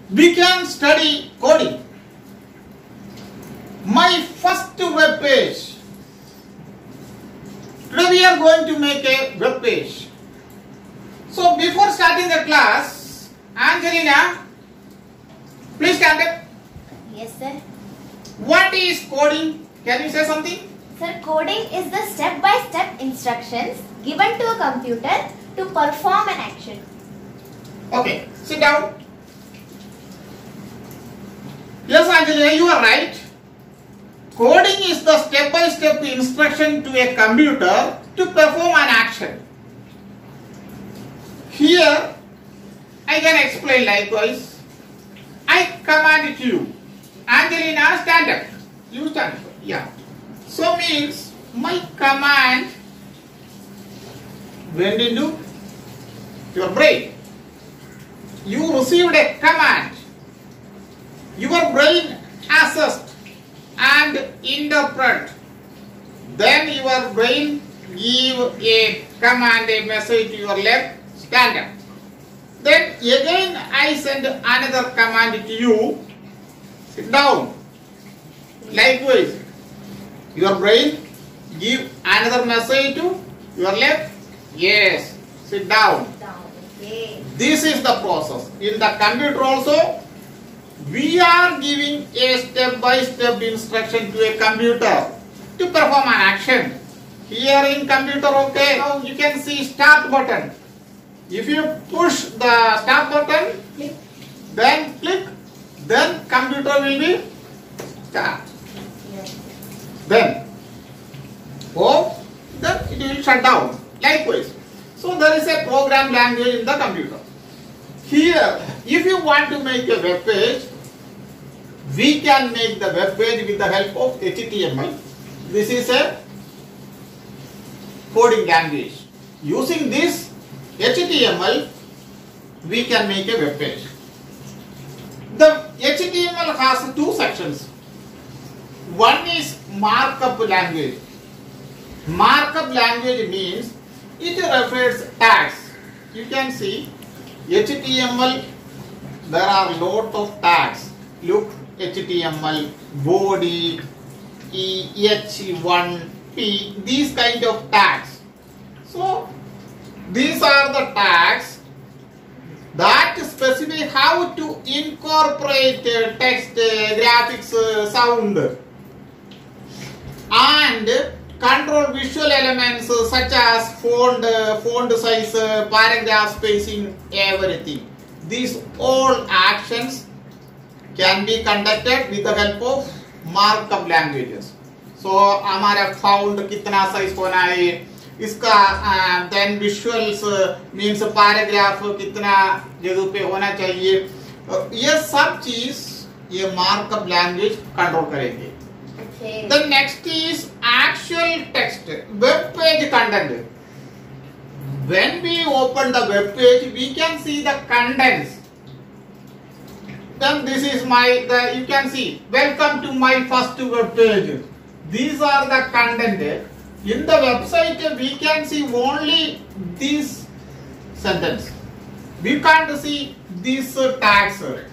we can study coding. My first web page. Today we are going to make a web page. So before starting the class, Angelina, please stand up. Yes, sir. What is coding? Can you say something? Sir, coding is the step-by-step instructions given to a computer to perform an action. Okay, sit down. Yes, Angelina, you are right. Coding is the step-by-step instruction to a computer to perform an action. Here, I can explain likewise. I command you, Angelina, stand up. You stand up. Yeah. So means my command went into your brain. You received a command. Your brain assessed and interpret. Then your brain give a command, a message to your leg, stand up. Then again I send another command to you, sit down. Likewise, your brain give another message to your leg, yes, sit down. Okay. This is the process. In the computer also, we are giving a step-by-step instruction to a computer to perform an action. Here in computer, okay, now you can see start button. If you push the start button, then click, then computer will be start. Yes. Then it will shut down. Likewise. So there is a program language in the computer. Here, if you want to make a web page, we can make the web page with the help of HTML. This is a coding language. Using this HTML, we can make a web page. The HTML has two sections. One is markup language. Markup language means it refers tags. You can see HTML, there are lot of tags. Look, HTML, body, H1, P, these kind of tags. So, these are the tags that specify how to incorporate text, graphics, sound, and control visual elements such as font size, paragraph spacing, everything. These all actions can be conducted with the help of markup languages. So हमारा font कितना size होना है, इसका then visuals means paragraph कितना जगह पे होना चाहिए, ये सब चीज ये markup language control करेंगे. Okay. The next is actual text, web page content. When we open the web page, we can see the contents. Then this is you can see, welcome to my first web page. These are the content. In the website, we can see only this sentence. We can't see these tags, the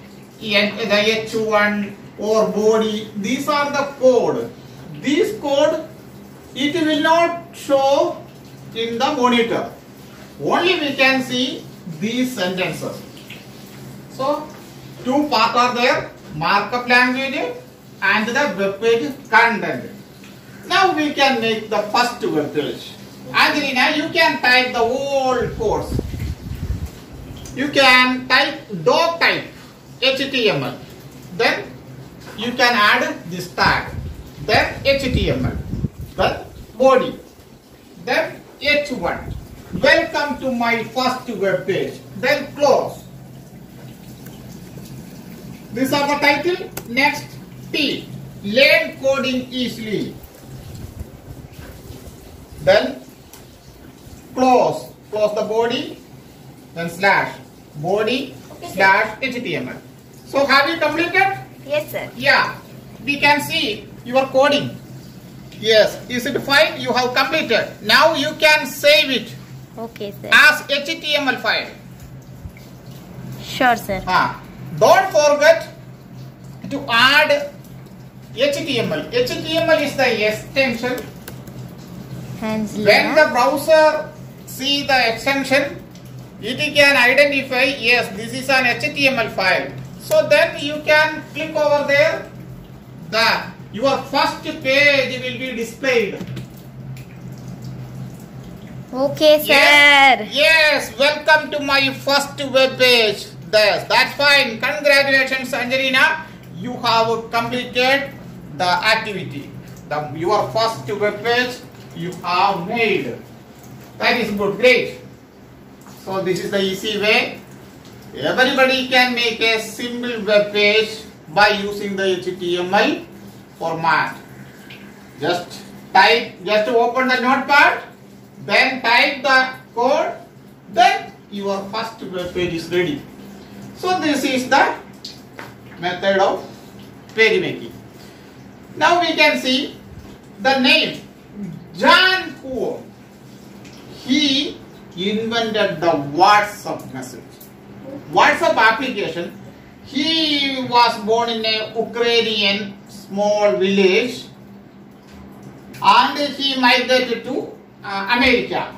H1 or body. These are the code. This code, it will not show in the monitor. Only we can see these sentences. So, two parts are there, markup language and the web page content. Now we can make the first web page. Angelina, you can type the whole course. You can type doc type HTML. Then you can add this tag. Then HTML. Then body. Then H1. Welcome to my first web page. Then close. These are the title. Next, T. Learn coding easily. Then close. Close the body. Then slash. Body slash HTML. So have you completed? Yes, sir. Yeah. We can see your coding. Yes. Is it fine? You have completed. Now you can save it Okay, sir. as HTML file. Sure, sir. Don't forget to add HTML. HTML is the extension. Hands When the browser see the extension, it can identify, yes, this is an HTML file. So then you can click over there. Your first page will be displayed. Okay, sir. Yes, welcome to my first web page. That's fine. Congratulations, Angelina. You have completed the activity. Your first web page you have made. That is good. Great. So this is the easy way. Everybody can make a simple web page by using the HTML format. Just open the notepad, then type the code, then your first web page is ready. So this is the method of page making. Now we can see the name John Kuo. He invented the WhatsApp message. WhatsApp application. He was born in a Ukrainian small village and he migrated to America.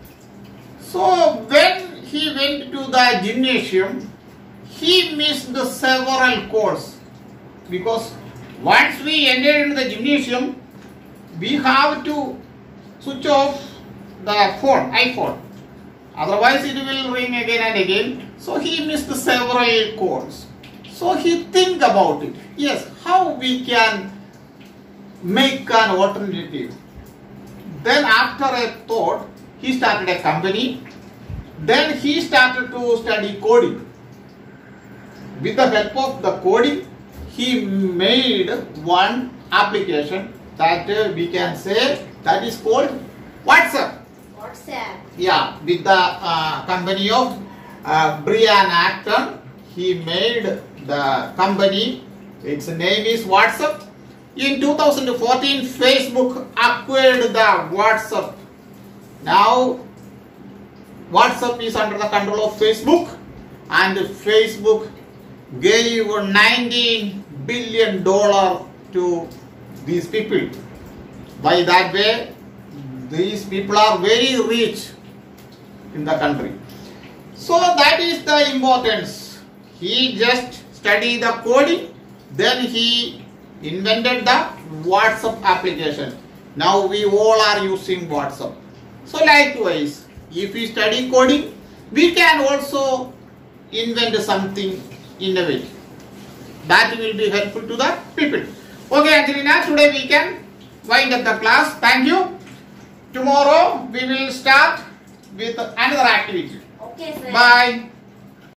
So when he went to the gymnasium, he missed several courses because once we enter into the gymnasium, we have to switch off the iPhone. Otherwise it will ring again and again. So he missed several courses. So he think about it. Yes, how we can make an alternative. Then after a thought, he started a company. Then he started to study coding. With the help of the coding, he made one application that we can say that is called WhatsApp. WhatsApp. Yeah, with the company of Brian Acton, he made the company. Its name is WhatsApp. In 2014, Facebook acquired the WhatsApp. Now, WhatsApp is under the control of Facebook, and Facebook gave $19 billion to these people. By that way, these people are very rich in the country. So that is the importance. He just studied the coding, then he invented the WhatsApp application. Now we all are using WhatsApp. So likewise, if we study coding, we can also invent something innovative. That will be helpful to the people. Okay, Angelina, today we can wind up the class. Thank you. Tomorrow we will start with another activity. Okay, sir. Bye.